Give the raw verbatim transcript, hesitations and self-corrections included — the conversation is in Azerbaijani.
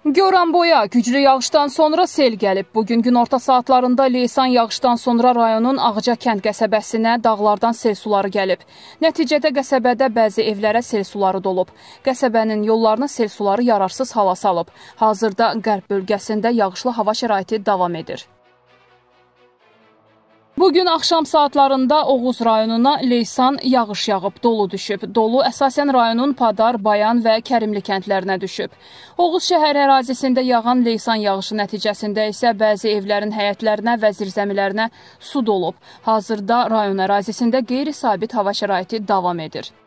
Goranboya güclü yağışdan sonra sel gəlib. Bugün günorta saatlarında Leysan yağışdan sonra rayonun Ağca kənd qəsəbəsinə dağlardan sel suları gəlib. Nəticədə qəsəbədə bəzi evlərə sel suları dolub. Qəsəbənin yollarını sel suları yararsız hala salıb. Hazırda qərb bölgəsində yağışlı hava şəraiti davam edir. Bugün axşam saatlarında Oğuz rayonuna Leysan yağış yağıb, dolu düşüb. Dolu əsasən rayonun Padar, Bayan və Kərimli kəndlərinə düşüb. Oğuz şəhər ərazisində yağan Leysan yağışı nəticəsində isə bəzi evlərin həyətlərinə və zirzəmilərinə su dolub. Hazırda rayon ərazisində qeyri-sabit hava şəraiti davam edir.